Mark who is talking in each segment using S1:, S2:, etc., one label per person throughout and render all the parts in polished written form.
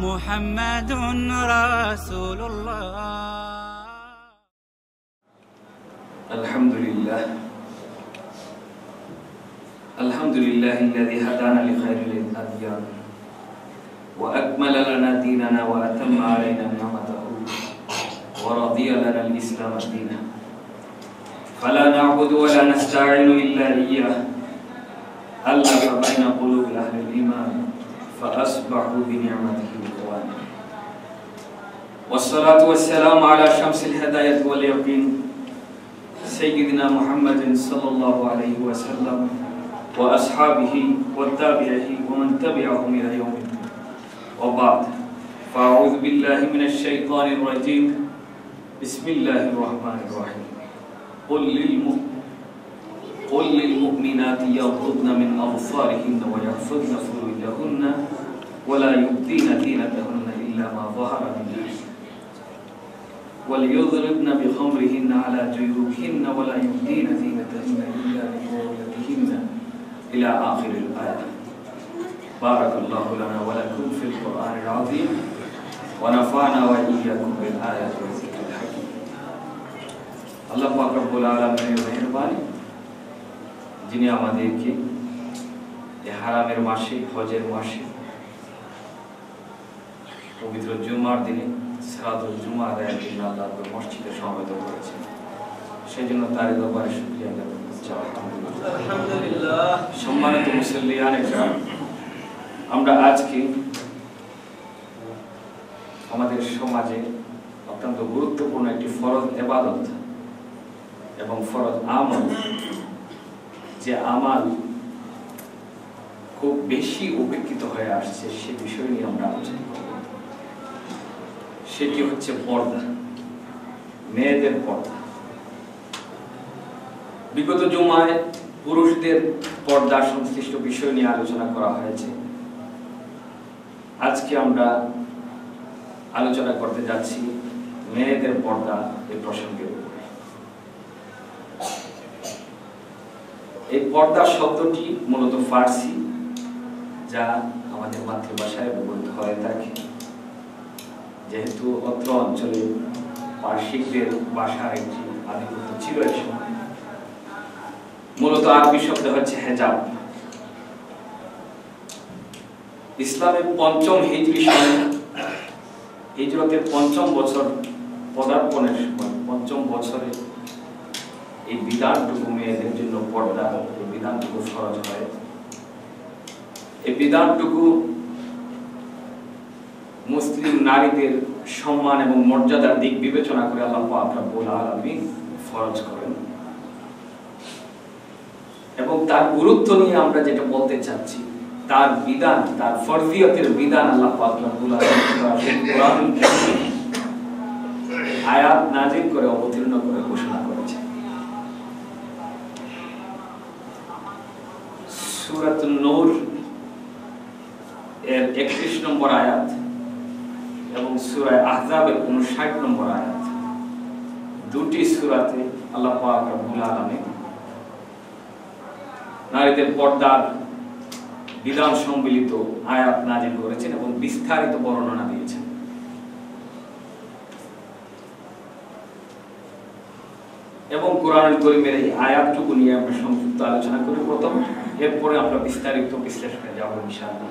S1: محمد رسول الله.
S2: الحمد لله الذي هدانا لخير الأديان وأكمل لنا ديننا وأتم علينا نعمته ورضي لنا الإسلام دينا فلا نعبد ولا نستعين إلا إياه ألف بين قلوب أهل الإيمان فأصبحوا بنعمته إخوانا والصلاة والسلام على شمس الهداية واليقين سيدنا محمد صلى الله عليه وسلم وأصحابه والتابعه ومن تبعهم إلى يوم الدين وبعد فأعوذ بالله من الشيطان الرجيم بسم الله الرحمن الرحيم قل للمؤمنات يغضضن من أبصارهن ويحفظن فروجهن ولا يبدين زينتهن إلا ما ظهر منها وليضربن بخمرهن على جيوبهن ولا يبدين زينتهن إلا لبعولتهن إلى آخر الآية. بارك الله لنا ولكم في القرآن العظيم ونفعنا وإياكم بالآيات والذكر الحكيم. الله পাক রব্বুল আলামিনের মেহেরবানি যিনি আমাদেরকে এই হারামের মাসে হজের মাসে পবিত্র জুমার দিনে সালাতুল জুমা আদায়ের জন্য আল্লাহর মসজিদে সমবেত করেছেন, সেই জন্য তার দরবারে শুকরিয়া জ্ঞাপন করছি। আলহামদুলিল্লাহ। সম্মানিত মুসল্লিয়ান একরাম, আমরা আজকে আমাদের সমাজে অত্যন্ত গুরুত্বপূর্ণ একটি ফরজ ইবাদত এবং ফরজ আমল, যে আমাল খুব বেশি উপেক্ষিত হয়ে আসছে সে বিষয় নিয়ে আমরা আলোচনা করব। সেটি হচ্ছে পর্দা, মেয়েদের পর্দা। বিগত জুমায় পুরুষদের পর্দা সংশ্লিষ্ট বিষয় নিয়ে আলোচনা করা হয়েছে। আজকে আমরা আলোচনা করতে যাচ্ছি মেয়েদের পর্দা এই প্রসঙ্গের উপরে। এই পর্দা শব্দটি মূলত ফার্সি, যা আমাদের মাতৃভাষায় ব্যবহৃত হয়ে থাকে। যেহেতু অত্র অঞ্চলে পার্সিকদের ভাষার একটি আধিপত্য ছিল এক সময়, মূলত আরবি শব্দ হচ্ছে হেজাব। ইসলামের পঞ্চম হিজরি সনে হিজরতের পঞ্চম বছর পদার্পণের সময়, পঞ্চম বছরে এই বিধানটুকু মেয়েদের জন্য পর্দা, এই বিধানটুকু ফরজ হয়। এই বিধানটুকু মুসলিম নারীদের সম্মান এবং মর্যাদার দিক বিবেচনা করে আল্লাহ পাক রব্বুল আলামিন ফরজ করেন। এবং তার গুরুত্ব নিয়ে আমরা যেটা বলতে চাচ্ছি, তার বিধান, তার ফরজিয়তের বিধান আল্লাহ পাক রব্বুল আলামিন কোরআনুল কারীমে আয়াত নাযিল করে অবতীর্ণ করে ঘোষণা করেছেন। সূরাতুন নূর এর 31 নম্বর আয়াত এবং সূরা আহজাবের 59 নম্বর আয়াত, দুটি সূরাতে আল্লাহ পাক রব্বুল আলামিন নারীদের পর্দার বিধান সম্মিলিত আয়াত নাযিল করেছেন এবং বিস্তারিত বর্ণনা দিয়েছেন। এবং কোরআনুল কারীমের এই আয়াতটুকু নিয়ে আমরা সংক্ষিপ্ত আলোচনা করি প্রথম, এরপরে আমরা বিস্তারিত বিশ্লেষণে যাব ইনশাআল্লাহ।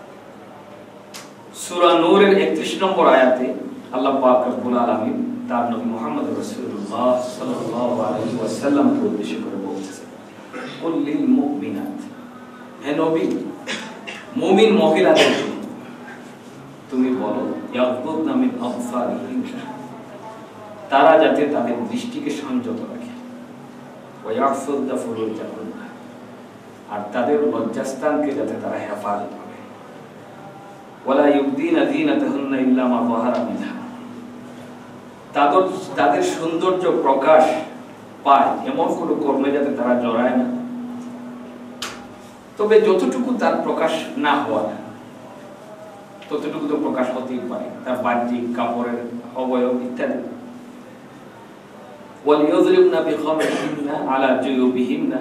S2: সূরা নূরের 31 নম্বর আয়াতে আল্লাহ পাক রব্বুল আলামিন তার নবী মুহাম্মদ রাসূলুল্লাহ সাল্লাল্লাহু আলাইহি ওয়াসাল্লামকে উদ্দেশ্য করে বলতেছেন, কুল লিল মুমিনাত, হে নবী মুমিন মহিলাদের তুমি বলো, ইয়াগদুদনা মিন আবসারিহিন্না, তারা যাতে তাদের দৃষ্টিকে সংযত রাখে, ওয়া ইয়াহফাযনা ফুরুজাহুন্না, আর তাদের লজ্জাস্থানকে যাতে তারা হেফাজত করে, ওয়ালা ইউবদিনা যিনাতাহুন্না ইল্লা মা যাহারা মিনহা, তাদের সৌন্দর্য প্রকাশ পায় এমন কোনো কর্মে যাতে তারা জড়ায় না, তবে যতটুকু তার প্রকাশ না হওয়ার ততটুকু তো প্রকাশ হতেই পারে, তার বাহ্যিক কাপড়ের অবয়ব ইত্যাদি। ওয়ালিয়যরিবনা বিখামরিহিন্না আলা জুয়ুবিহিন্না,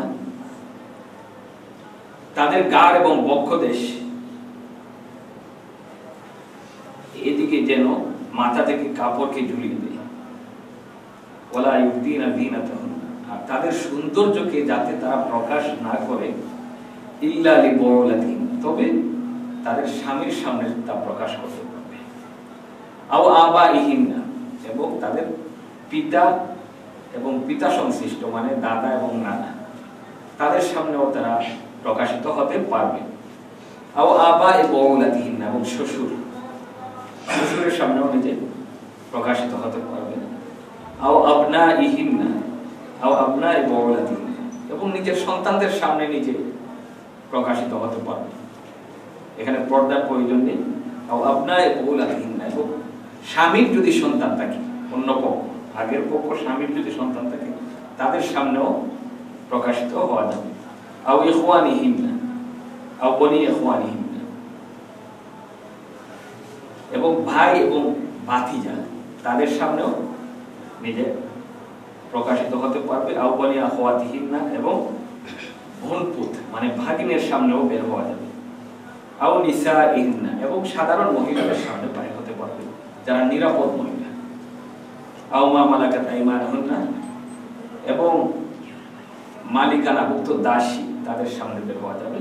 S2: তাদের গাড় এবং বক্ষদেশ মাথা থেকে কাপড়কে ঝুলিয়ে দেয়। ওয়ালা ইউবদিনা যিনাতাহুন্না, আর তাদের সৌন্দর্যকে যাতে তারা প্রকাশ না করে, ইল্লা লিবুলাতিহিন, তবে তাদের স্বামীর সামনে তা প্রকাশ করতে পারবে। আও আবাইহিন্না, এবং তাদের পিতা এবং পিতা সংশ্লিষ্ট মানে দাদা এবং নানা, তাদের সামনেও তারা প্রকাশিত হতে পারবে। আও আবাই বুলাতিহিন্না, এবং শ্বশুরের সামনেও নিজে প্রকাশিত হতে পারবে। আও আবনাইহিন্না, আও আবনাই বুলাতিহিন্না, এবং নিজের সন্তানদের সামনে নিজে প্রকাশিত হতে পারবে। এখানে পর্দার প্রয়োজন নেই। আও আবনাই বুলাতিহিন্না, এবং স্বামীর যদি সন্তান থাকে, অন্য পক্ষ, আগের পক্ষ স্বামীর যদি সন্তান থাকে, তাদের সামনেও প্রকাশিত হওয়া যাবে। আও ইখওয়ানিহিন্না, আও বনি ইখওয়ানিহিন্না, এবং ভাই এবং ভাতিজা তাদের সামনেও নিজে প্রকাশিত হতে পারবে। আও বনি আখওয়াতিহিন্না, এবং বোনপুত মানে ভাগিনের সামনেও বের হওয়া যাবে। আও নিসাইহিন্না, এবং সাধারণ মহিলাদের সামনে বের হতে পারবে, যারা নিরাপদ মহিলা। আও মা মালাকাত আইমানুহুন্না, এবং মালিকানাভুক্ত দাসী তাদের সামনে বের হওয়া যাবে।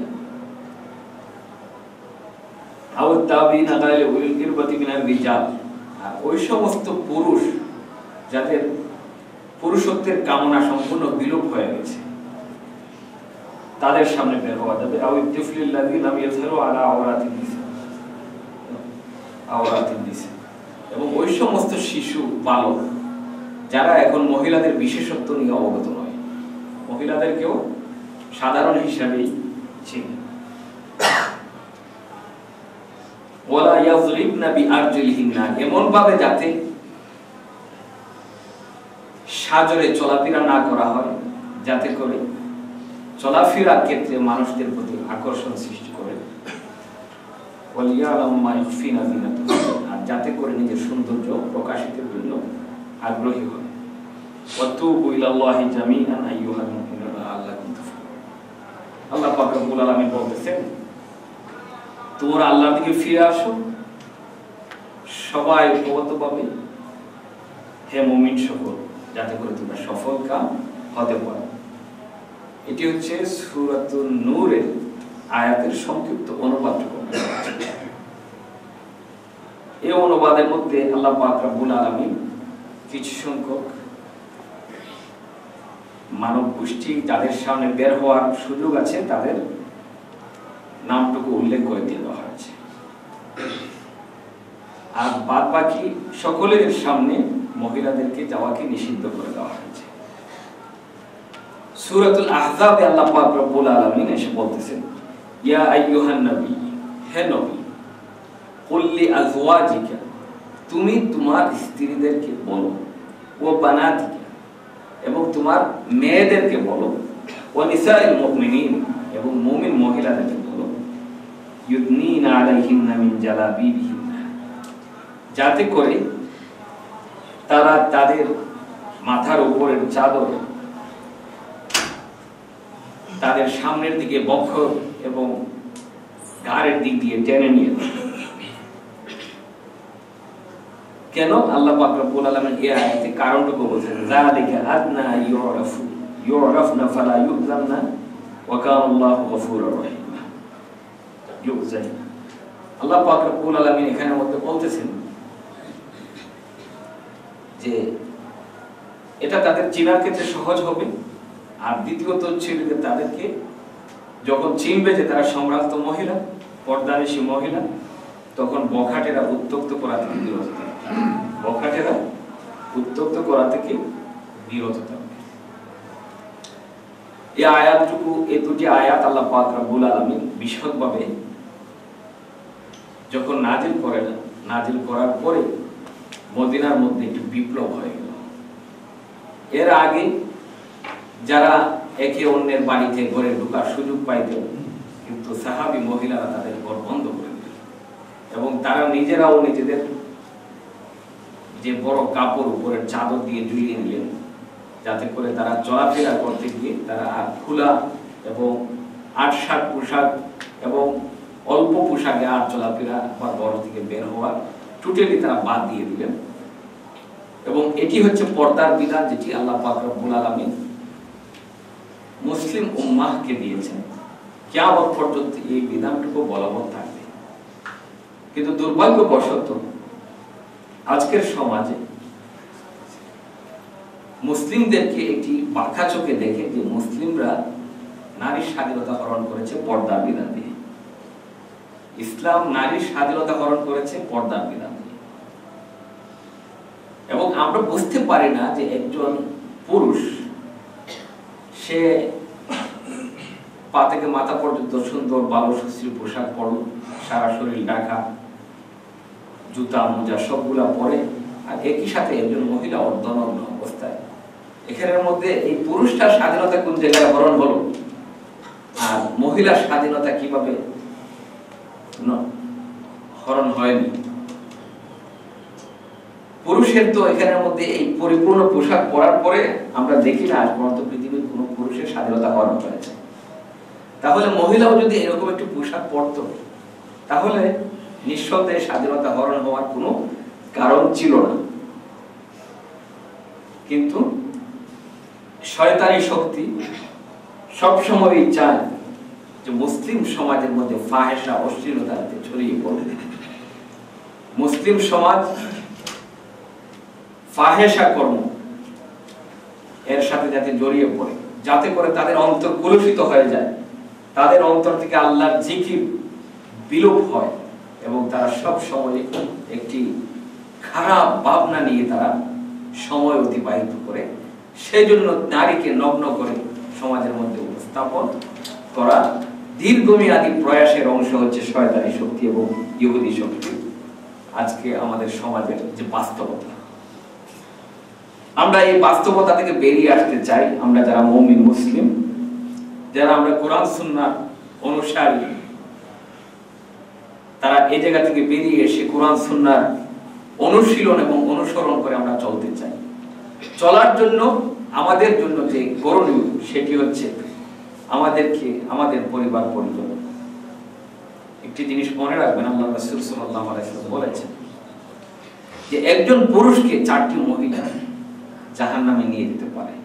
S2: আও তাবিনা গায়রে উলিল ইরবাতি মিনার রিজাল, আর ওই সমস্ত পুরুষ যাদের পুরুষত্বের কামনা সম্পূর্ণ বিলোপ হয়ে গেছে, তাদের সামনে বের হওয়া যাবে। আও ইত্তিফলিল্লাযী লাম ইয়াযহারু আলা আওরাতিন নিসা, এবং ওই সমস্ত শিশু বালক যারা এখন মহিলাদের বিশেষত্ব নিয়ে অবগত নয়, মহিলাদেরকেও সাধারণ হিসাবেই চিনে। ওয়ালা ইয়াযরিবনা বিআরজুলিহিন্না, এমন ভাবে যাতে সাজরে চলাফেরা না করা হয়, যাতে করে চলাফেরার ক্ষেত্রে মানুষদের প্রতি আকর্ষণ সৃষ্টি করে। ওয়ালিয়ালাম মা ইখফিনা যিনাতাহুন্না, আর যাতে করে নিজের সৌন্দর্য প্রকাশিতের জন্য আগ্রহী হয়। ওয়াতুবু ইলাল্লাহি জামিআন আইয়ুহাল মুমিনুনা লাআল্লাকুম তুফলিহুন। আল্লাহ পাক রব্বুল আলামিন বলতেছেন, তোমরা আল্লাহর দিকে ফিরে আসো সবাই ঐক্যবদ্ধভাবে, হে মুমিন সকল, যাতে করে তোমরা সফল কাম হতে পারো। এটি হচ্ছে সূরাতুন নূরের আয়াতের সংক্ষিপ্ত অনুবাদ। এই অনুবাদের মধ্যে আল্লাহ পাক রব্বুল আলামিন কিছু সংখ্যক মানব গোষ্ঠী যাদের সামনে বের হওয়ার সুযোগ আছে, তাদের নামটুকু উল্লেখ করে দিয়ে দেওয়া হয়েছে, আর বাদ বাকি সকলের সামনে মহিলাদেরকে যাওয়াকে নিষিদ্ধ করে দেওয়া হয়েছে। সূরাতুল আহজাবে আল্লাহ পাক রব্বুল আলামিন এসে বলতেছেন, ইয়া আইয়ুহান নবী, হে নবী, কুল লি আজওয়াজিকা, তুমি তোমার স্ত্রীদেরকে বলো, ও বানাতিকা, এবং তোমার মেয়েদেরকে বলো, ও নিসাইল মুমিনিন, এবং মুমিন মহিলাদেরকে বলো, ইউদনিনা আলাইহিন্না মিন জালাবিবিহিন্না, যাতে করে তারা তাদের মাথার উপরের চাদর তাদের সামনের দিকে বক্ষ এবং ঘাড়ের দিক দিয়ে টেনে নিয়ে। কেন? আল্লাহ পাক রব্বুল আলামিন এই আয়াতে কারণটুকু বলেছেন, যালিকা আদনা ইউরাফনা ফালা ইউযাননা ওয়া কানা আল্লাহু গফুরুর রহিম। আল্লাহ পাক রব্বুল আলামিন এখানের মধ্যে বলতেছেন যে এটা তাদের চিনার ক্ষেত্রে সহজ হবে, আর দ্বিতীয়ত হচ্ছে যে তাদেরকে যখন চিনবে যে তারা সম্ভ্রান্ত মহিলা, পর্দানিশী মহিলা, তখন বখাটেরা উত্তক্ত করা থেকে বিরত থাকবে। বখাটেরা উত্তক্ত করা থেকে বিরত থাকবে। এই আয়াতটুকু, এই দুটি আয়াত আল্লাহ পাক রব্বুল আলামিন বিশদভাবে যখন নাজিল করেন, নাজিল করার পরে মদিনার মধ্যে একটি বিপ্লব হয়ে গেল। এর আগে যারা একে অন্যের বাড়িতে ঘরে ঢোকার সুযোগ পাইত, কিন্তু সাহাবী মহিলারা তাদের ঘর বন্ধ করে দিল, এবং তারা নিজেরাও নিজেদের যে বড় কাপড় উপরের চাদর দিয়ে ঝুলিয়ে নিলেন, যাতে করে তারা চলাফেরা করতে গিয়ে তারা খোলা এবং আটসাট পোশাক এবং অল্প পোশাকে আর চলাফেরা বা ঘর থেকে বের হওয়ার টোটালি তারা বাদ দিয়ে দিলেন। এবং এটি হচ্ছে পর্দার বিধান, যেটি আল্লাহ পাক রব্বুল আলামিন মুসলিম উম্মাহকে দিয়েছেন। কিয়ামত পর্যন্ত এই বিধানটুকু বলবৎ থাকবে। কিন্তু দুর্ভাগ্যবশত আজকের সমাজে মুসলিমদেরকে একটি বাঁকা চোখে দেখে যে মুসলিমরা নারীর স্বাধীনতা হরণ করেছে পর্দার বিধান দিয়ে। ইসলাম নারীর স্বাধীনতা হরণ করেছে পর্দার বিধান দিয়ে। এবং আমরা বুঝতে পারি না যে একজন পুরুষ সে পা থেকে মাথা পর্যন্ত সুন্দর ভালো সুশ্রী পোশাক পরল, সারা শরীর ঢাকা, জুতা মোজা সবগুলা পরে, আর একই সাথে একজন মহিলা অর্ধনগ্ন অবস্থায়। এখানের মধ্যে এই পুরুষটার স্বাধীনতা কোন জায়গায় হরণ হলো, আর মহিলার স্বাধীনতা কিভাবে হরণ হয়নি? পুরুষের তো এখানের মধ্যে এই পরিপূর্ণ পোশাক পরার পরে আমরা দেখি না আজ পর্যন্ত পৃথিবীর কোন পুরুষের স্বাধীনতা হরণ হয়েছে। তাহলে মহিলাও যদি এরকম একটি পোশাক পরত, তাহলে নিঃসন্দেহে স্বাধীনতা হরণ হওয়ার কোনো কারণ ছিল না। কিন্তু শয়তানি শক্তি সবসময় চায় যে মুসলিম সমাজের মধ্যে ফাহেশা অশ্লীলতা ছড়িয়ে পড়ে। মুসলিম সমাজ ফাহেশা কর্ম এর সাথে যাতে জড়িয়ে পড়ে, যাতে করে তাদের অন্তর কলুষিত হয়ে যায়, তাদের অন্তর থেকে আল্লাহর জিকির বিলোপ হয় এবং তারা সব সময় একটি খারাপ ভাবনা নিয়ে তারা সময় অতিবাহিত করে। সেই জন্য নারীকে নগ্ন করে সমাজের মধ্যে উপস্থাপন করা দীর্ঘমেয়াদী প্রয়াসের অংশ হচ্ছে শয়তানি শক্তি এবং ইহুদি শক্তি। আজকে আমাদের সমাজের যে বাস্তবতা, আমরা এই বাস্তবতা থেকে বেরিয়ে আসতে চাই। আমরা যারা মুমিন মুসলিম, যারা আমরা কোরআন সুন্নাহ অনুসারী, তারা এই জায়গা থেকে বেরিয়ে এসে কোরআন সুন্নাহর অনুশীলন এবং অনুসরণ করে আমরা চলতে চাই। চলার জন্য আমাদের জন্য যে করণীয় সেটি হচ্ছে আমাদেরকে আমাদের পরিবার পরিজন। একটি জিনিস মনে রাখবেন, আল্লাহ রাসূল সাল্লাল্লাহু আলাইহি ওয়াসাল্লাম বলেছেন যে একজন পুরুষকে 4টি মহিলা জাহান্নামে নিয়ে যেতে পারে।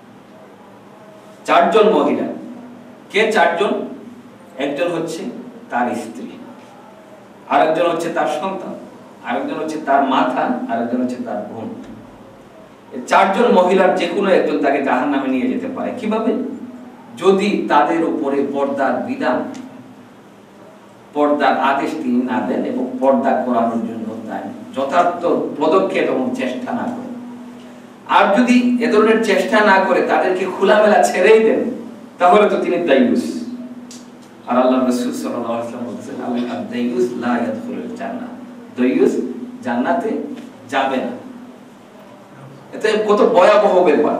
S2: 4 জন মহিলা। কে 4 জন? একজন হচ্ছে তার স্ত্রী, আরেকজন হচ্ছে তার সন্তান, আরেকজন হচ্ছে তার মাতা, আরেকজন হচ্ছে তার বোন। এই 4 জন মহিলার যে কোনো একজন তাকে জাহান্নামে নিয়ে যেতে পারে। কিভাবে? যদি তাদের উপরে পর্দার বিধান, পর্দার আদেশ তিনি না দেন এবং পর্দা করানোর জন্য তাই যথার্থ পদক্ষেপ এবং চেষ্টা না করে। আর যদি এ ধরনের চেষ্টা না করে তাদেরকে খোলামেলা ছেড়েই দেন, তাহলে তো তিনি দায়ুস। আর আল্লাহ রাসূল সাল্লাল্লাহু আলাইহি ওয়াসাল্লাম বলেছেন, আল-দায়ুস লা ইয়াদখুলুল জান্নাহ, দায়ুস জান্নাতে যাবে না। এটা কত ভয়াবহ ব্যাপার।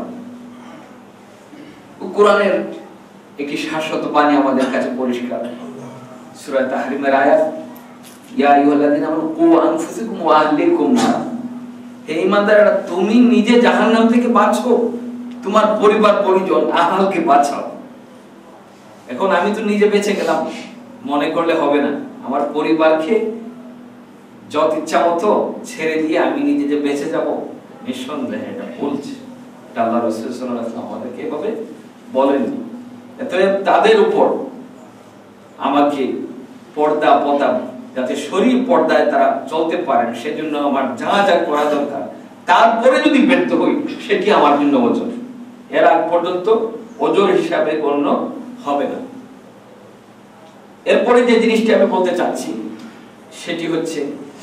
S2: কোরআনের একটি শাশ্বত বাণী আমাদের কাছে পরিষ্কার। সূরা তাহরিমের আয়াত, ইয়া আইয়ুহাল্লাযীনা আমানু কু আনফুসাকুম ওয়া আহলিকুম নার। হে ঈমানদাররা, তুমি নিজে জাহান্নাম থেকে বাঁচো, তোমার পরিবার পরিজন আহলকে বাঁচাও। এখন আমি তো নিজে বেঁচে গেলাম মনে করলে হবে না। আমার পরিবারকে যত ইচ্ছা মতো ছেড়ে দিয়ে আমি নিজে যে বেঁচে যাব, নিঃসন্দেহে এটা বলছে। এটা আল্লাহ রাসূল সাল্লাল্লাহু আলাইহি ওয়াসাল্লাম আমাদেরকে এভাবে বলেননি। অতএব তাদের উপর আমাকে পর্দা পর্দা যাতে শরীর পর্দায় তারা চলতে পারেন, সেজন্য আমার যা যা করা দরকার, তারপরে যদি ব্যর্থ হই সেটি আমার জন্য ওজর। এর আগ পর্যন্ত ওজর হিসাবে গণ্য হবে না। এরপরে যে জিনিসটি আমি বলতে চাচ্ছি সেটি হচ্ছে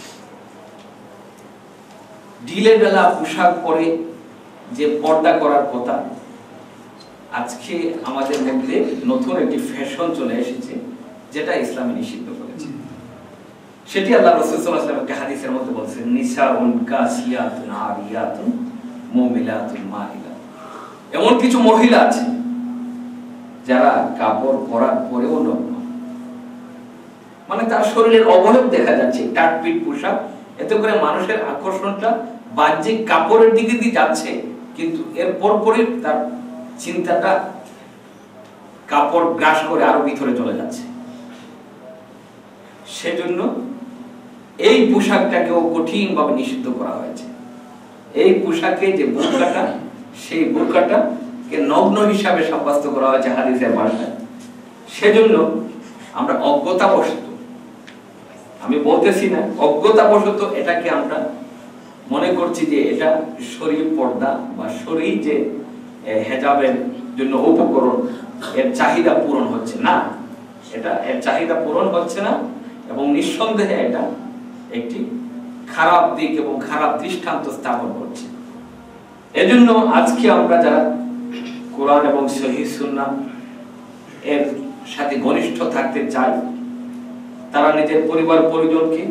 S2: ঢিলে ঢালা পোশাক পরে যে পর্দা করার কথা, আজকে আমাদের মধ্যে নতুন একটি ফ্যাশন চলে এসেছে যেটা ইসলামে নিষিদ্ধ করেছে। সেটি আল্লাহ রাসূল সাল্লাল্লাহু আলাইহি ওয়াসাল্লাম একটা হাদিসের মধ্যে বলেছেন, নিসাউন কাসিয়াতুন আরিয়াতুন মুমিলাতুন মাইলা। এমন কিছু মহিলা আছে যারা কাপড় পরার পরেও নগ্ন, মানে তার শরীরের অবয়ব দেখা যাচ্ছে, টাটপিট পোশাক, এতে করে মানুষের আকর্ষণটা বাহ্যিক কাপড়ের দিকে দিয়ে যাচ্ছে, কিন্তু এর পরপরই তার চিন্তাটা কাপড় গ্রাস করে আরো ভিতরে চলে যাচ্ছে। সেজন্য এই পোশাকটাকেও কঠিন ভাবে নিষিদ্ধ করা হয়েছে। এই পোশাকে যে বোরকাটা, সেই বোরকাটাকে নগ্ন হিসাবে সাব্যস্ত করা হয়েছে হাদিসের ভাষায়। সেজন্য আমরা অজ্ঞতাবশত, আমি বলতেছি না অজ্ঞতাবশত, এটাকে আমরা মনে করছি যে এটা শরীর পর্দা বা শরীর যে হেজাবের জন্য উপকরণ, এর চাহিদা পূরণ হচ্ছে না। এটা এর চাহিদা পূরণ হচ্ছে না এবং নিঃসন্দেহে এটা একটি খারাপ দিক এবং খারাপ দৃষ্টান্ত স্থাপন করছে। এজন্য আজকে আমরা যারা কোরআন এবং সহিহ সুন্নাহ এর সাথে ঘনিষ্ঠ থাকতে চাই, তারা নিজের পরিবার পরিজনকে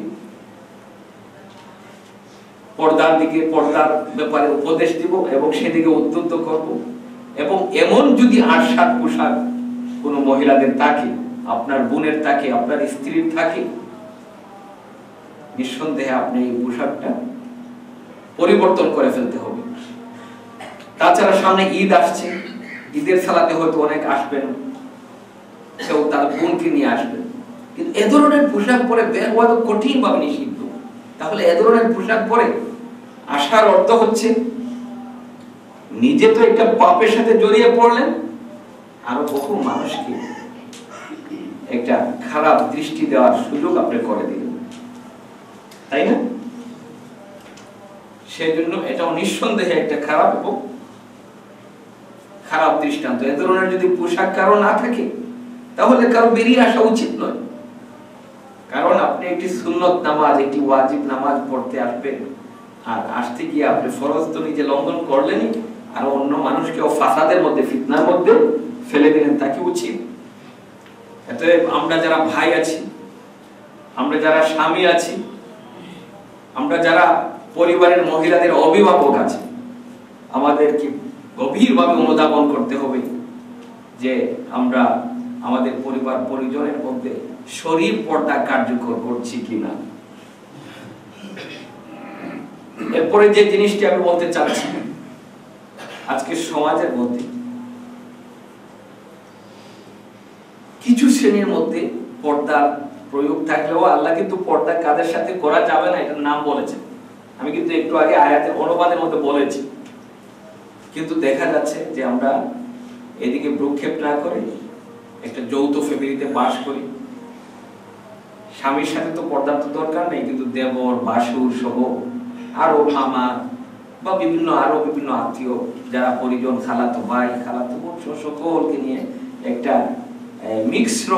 S2: পর্দার দিকে, পর্দার ব্যাপারে উপদেশ দিব এবং সেদিকে উদ্বুদ্ধ করব। এবং এমন যদি আশাক পোশাক কোন মহিলাদের থাকে, আপনার বোনের থাকে, আপনার স্ত্রীর থাকে, নিঃসন্দেহে আপনি এই পোশাকটা পরিবর্তন করে ফেলতে হবে। তাছাড়া সামনে ঈদ আসছে, ঈদের সালাতে হয়তো অনেক আসবেন, কেউ তার বোনকে নিয়ে আসবেন, কিন্তু এ ধরনের পোশাক পরে বের হওয়া তো কঠিন ভাবে নিষিদ্ধ। তাহলে এ ধরনের পোশাক পরে আসার অর্থ হচ্ছে নিজে তো একটা পাপের সাথে জড়িয়ে পড়লেন, আরো বহু মানুষকে একটা খারাপ দৃষ্টি দেওয়ার সুযোগ আপনি করে দিলেন, তাই না? সেজন্য এটাও নিঃসন্দেহে একটা খারাপ এবং খারাপ দৃষ্টান্ত। এ ধরনের যদি পোশাক কারো না থাকে, তাহলে কারো বেরিয়ে আসা উচিত নয়। কারণ আপনি একটি সুন্নত নামাজ, একটি ওয়াজিব নামাজ পড়তে আসবেন, আর আসতে গিয়ে আপনি ফরজ তো নিজে লঙ্ঘন করলেনই, আর অন্য মানুষকেও ফাসাদের মধ্যে, ফিতনার মধ্যে ফেলে দিলেন, তা কি উচিত? অতএব আমরা যারা ভাই আছি, আমরা যারা স্বামী আছি, আমরা যারা পরিবারের মহিলাদের অভিভাবক আছে, আমাদেরকে গভীরভাবে অনুধাবন করতে হবে যে আমরা আমাদের পরিবার পরিজনের মধ্যে শরীর পর্দা কার্যকর করছি কিনা। এরপরে যে জিনিসটি আমি বলতে চাচ্ছি, আজকে সমাজের মধ্যে কিছু শ্রেণীর মধ্যে পর্দার প্রয়োগ থাকলেও আল্লাহ কিন্তু পর্দা কাদের সাথে করা যাবে না এটার নাম বলেছেন। আমি কিন্তু একটু আগে আয়াতের অনুবাদের মধ্যে বলেছি, কিন্তু দেখা যাচ্ছে যে আমরা এদিকে ভ্রুক্ষেপ না করে একটা যৌথ ফ্যামিলিতে বাস করি। স্বামীর সাথে তো পর্দার তো দরকার নেই, কিন্তু দেবর, ভাসুর সহ আরো মামা বা আরো বিভিন্ন আত্মীয় যারা পরিজন, খালাতো ভাই, খালাতো বোন, সকলকে নিয়ে একটা মিক্সড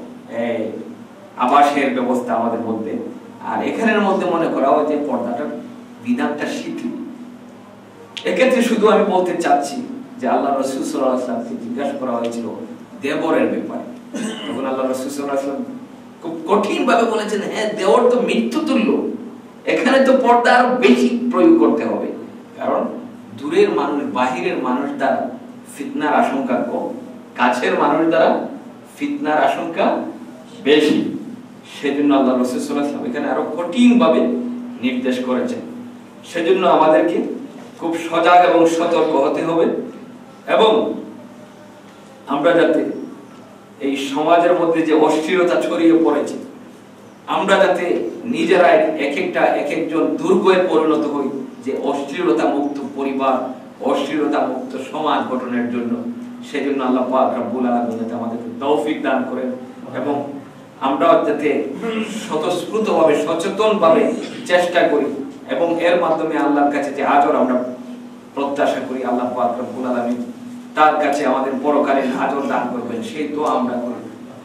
S2: আবাসের ব্যবস্থা আমাদের মধ্যে। আর এখানের মধ্যে মনে করা হয় যে পর্দাটার বিধানটা শিথিল। এক্ষেত্রে শুধু আমি বলতে চাচ্ছি যে আল্লাহ রাসূল সাল্লাল্লাহু আলাইহি ওয়াসাল্লামকে জিজ্ঞাসা করা হয়েছিল দেবরের ব্যাপারে, তখন আল্লাহ রাসূল সাল্লাল্লাহু আলাইহি ওয়াসাল্লাম খুব কঠিন ভাবে বলেছেন, হ্যাঁ দেবর তো মৃত্যু তুল্য, এখানে তো পর্দা আরো বেশি প্রয়োগ করতে হবে। কারণ দূরের মানুষ, বাহিরের মানুষ দ্বারা ফিতনার আশঙ্কা কম, কাছের মানুষ দ্বারা ফিতনার আশঙ্কা বেশি। সেজন্য আল্লাহ রাসূল সাল্লাল্লাহু আলাইহি ওয়াসাল্লাম এখানে আরো কঠিন ভাবে নির্দেশ করেছেন। সেজন্য আমাদেরকে খুব সজাগ এবং সতর্ক হতে হবে এবং আমরা যাতে এই সমাজের মধ্যে যে অশ্লীলতা ছড়িয়ে পড়েছে, আমরা যাতে নিজেরা এক একজন দুর্গয়ে পরিণত হই, যে অশ্লীলতা মুক্ত পরিবার, অশ্লীলতা মুক্ত সমাজ গঠনের জন্য। সেজন্য আল্লাহ পাক রব্বুল আলামিন যাতে আমাদেরকে তৌফিক দান করেন এবং আমরা যাতে স্বতঃস্ফূর্তভাবে, সচেতনভাবে চেষ্টা করি এবং এর মাধ্যমে আল্লাহর কাছে যে আজর আমরা প্রত্যাশা করি, আল্লাহ পাক রব্বুল আলামিন তার কাছে আমাদের পরকালীন আজর দান করবেন, সেই দোয়া আমরা করি।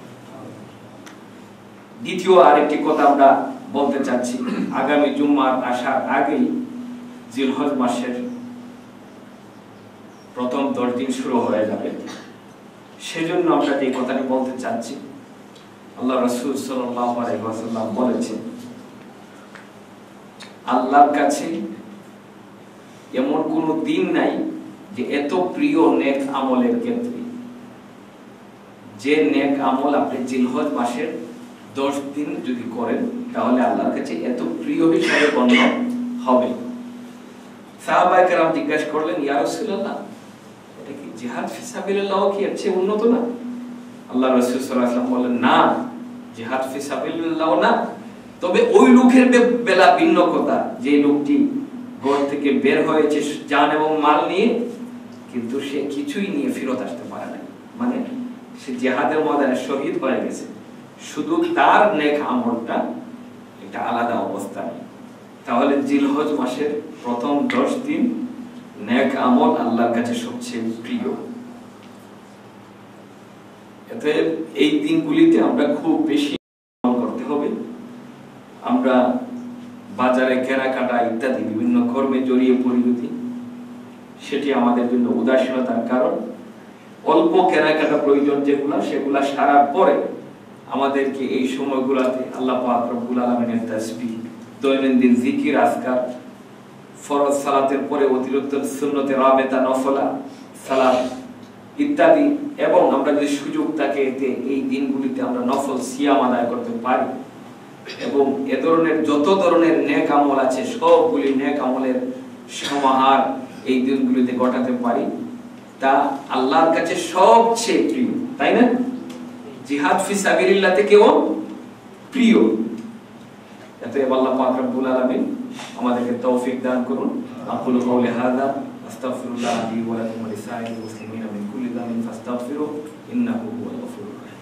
S2: দ্বিতীয় আরেকটি কথা আমরা বলতে চাচ্ছি, আগামী জুম্মার আসার আগেই জিলহজ মাসের প্রথম 10 দিন শুরু হয়ে যাবে। সেজন্য আমরা যে কথাটি বলতে চাচ্ছি, আল্লাহ রাসূল সাল্লাল্লাহু আলাইহি ওয়াসাল্লাম বলেছেন, আল্লাহর কাছে এমন কোন দিন নাই যে এত প্রিয় নেক আমলের ক্ষেত্রে, যে নেক আমল আপনি জিলহজ মাসের 10 দিন যদি করেন তাহলে আল্লাহর কাছে এত প্রিয় হিসাবে গণ্য হবে। সাহাবায়ে কেরাম জিজ্ঞাসা করলেন, ইয়া রাসূলুল্লাহ, এটা কি জিহাদ ফি সাবিলিল্লাহ কি এর চেয়ে উন্নত না? আল্লাহ রাসূল সাল্লাল্লাহু আলাইহি ওয়াসাল্লাম বলেন, না, জিহাদ ফি সাবিলিল্লাহ না, তবে ওই লোকের বেলা ভিন্ন কথা, যে লোকটি ঘর থেকে বের হয়েছে জান এবং মাল নিয়ে, কিন্তু সে কিছুই নিয়ে ফেরত আসতে পারে না, মানে সে জিহাদের ময়দানে শহীদ হয়ে গেছে, শুধু তার নেক আমলটা একটা আলাদা অবস্থা। তাহলে জিলহজ মাসের প্রথম 10 দিন নেক আমল আল্লাহর কাছে সবচেয়ে প্রিয়। এতে এই দিনগুলিতে আমরা খুব বেশি করতে হবে। আমরা বাজারে কেনাকাটা ইত্যাদি বিভিন্ন কর্মে জড়িয়ে পড়ি যদি, সেটি আমাদের জন্য উদাসীনতার কারণ। অল্প কেনাকাটা প্রয়োজন যেগুলা, সেগুলা সারার পরে আমাদেরকে এই সময়গুলোতে আল্লাহ পাক রব্বুল আলামিনের তাসবিহ, দৈনন্দিন জিকির আজকার, ফরজ সালাতের পরে অতিরিক্ত সুন্নতে রাবেতা নফলা সালাত ইত্যাদি, এবং আমরা যদি সুযোগ থাকে এতে এই দিনগুলিতে আমরা নফল সিয়াম আদায় করতে পারি, এবং এ ধরনের যত ধরনের নেক আমল আছে সবগুলি নেক আমলের সমাহার এই দিনগুলিতে ঘটাতে পারি, তা আল্লাহর কাছে সবচেয়ে প্রিয়, তাই না? জিহাদ ফি সাবিলিল্লাহ থেকেও প্রিয়। অতএব আল্লাহ পাক রব্বুল আলামিন আমাদেরকে তৌফিক দান করুন। আকুলু কাওলি হাযা আস্তাগফিরুল্লাহ লি ওয়া লাকুম ওয়া লিসাইরিল মুসলিমিনা মিন কুল্লি যামবিন ফাস্তাগফিরুহু ইন্নাহু হুয়াল গফুরুর রাহিম।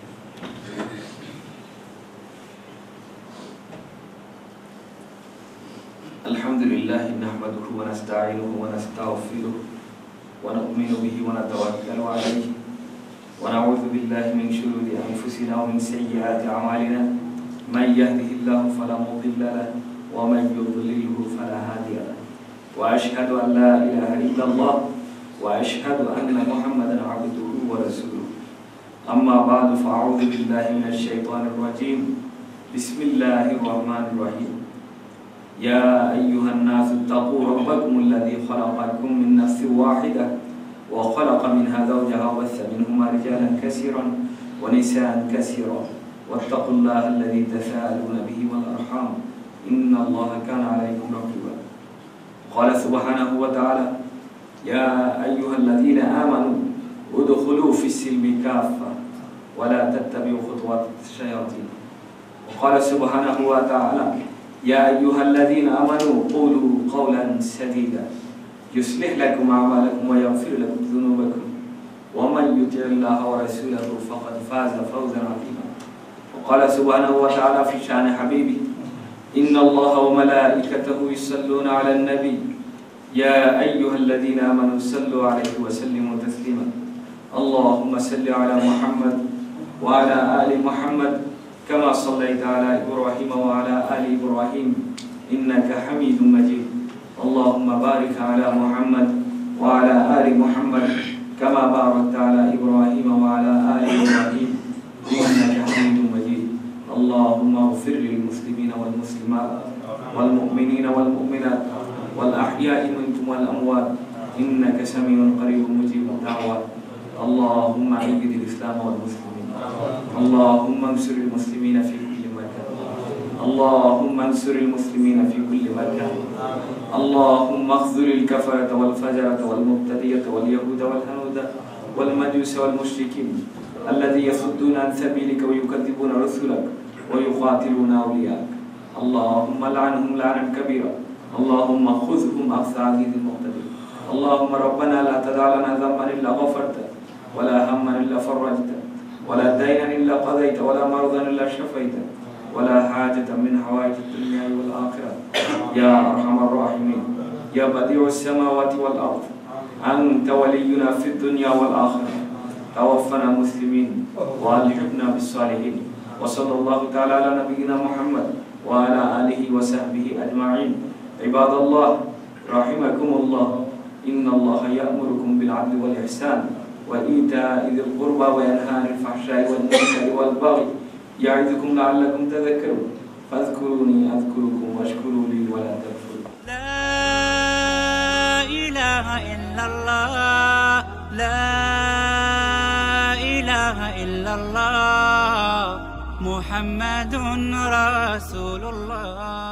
S2: আলহামদুলিল্লাহ নাহমাদুহু ওয়া নাস্তাঈনুহু ওয়া নাস্তাগফিরুহু ওয়া নু'মিনু বিহি ওয়া নাতাওয়াক্কালু আলাইহি ওয়া নাউযু বিল্লাহি মিন শুরুরি আনফুসিনা ওয়া মিন সাইয়্যাতি আমালিনা মান ইয়াহদিহিল্লাহু ফালা মুদিল্লা লাহু ওয়া মান ইউদ্লিলহু ফালা হাদিয়া লাহু ওয়া আশহাদু আন লা ইলাহা ইল্লাল্লাহ ওয়া আশহাদু আন্না মুহাম্মাদান আবদুহু ওয়া রাসূলুহু। আম্মা বা'দু ফাআউযু বিল্লাহি মিনাশ শাইতানির রাজীম। বিসমিল্লাহির রাহমানির রাহিম। يا أيها الناس اتقوا ربكم الذي خلقكم من نفس واحدة وخلق منها زوجها وبث منهما رجالا كثيرا ونساء كثيرا واتقوا الله الذي تساءلون به والأرحام إن الله كان عليكم رقيبا. قال سبحانه وتعالى يا أيها الذين آمنوا ادخلوا في السلم كافة ولا تتبعوا خطوات الشياطين. وقال سبحانه وتعالى يا أيها الذين آمنوا قولوا قولا سديدا يصلح لكم أعمالكم ويغفر لكم ذنوبكم ومن يطع الله ورسوله فقد فاز فوزا عظيما. وقال سبحانه وتعالى في شأن حبيبه إن الله وملائكته يصلون على النبي يا أيها الذين آمنوا صلوا عليه وسلموا تسليما. اللهم صل على محمد وعلى آل محمد كما صليت على إبراهيم وعلى آل إبراهيم إنك حميد مجيد. اللهم بارك على محمد وعلى آل محمد كما باركت على إبراهيم وعلى آل إبراهيم إنك حميد مجيد. اللهم اغفر للمسلمين والمسلمات والمؤمنين والمؤمنات والأحياء منكم والأموات إنك سميع قريب مجيب الدعوات. اللهم أعز الإسلام والمسلمين. اللهم انصر المسلمين في كل مكان. اللهم انصر المسلمين في كل مكان. اللهم اخذل الكفرة والفجرة والمبتدية واليهود والهنود والمجوس والمشركين الذي يصدون عن سبيلك ويكذبون رسلك ويقاتلون أولياءك. اللهم لعنهم لعنا كبيرا. اللهم خذهم أخذ عزيز مقتدر. اللهم ربنا لا تدع لنا ذنبا إلا غفرته ولا هما إلا فرجته ولا دينا إلا قضيت ولا مرضا إلا شفيته ولا حاجة من حوائج الدنيا والآخرة يا أرحم الراحمين يا بديع السماوات والأرض أنت ولينا في الدنيا والآخرة. توفنا مسلمين وألحقنا بالصالحين. وصلى الله تعالى على نبينا محمد وعلى آله وصحبه أجمعين. عباد الله رحمكم الله إن الله يأمركم بالعدل والإحسان وإيتاء ذي القربى وينهى عن الفحشاء والمنكر والبغي يعظكم لعلكم تذكرون. فاذكروني أذكركم واشكروا لي ولا تكفرون.
S1: لا إله إلا الله لا إله إلا الله محمد رسول الله.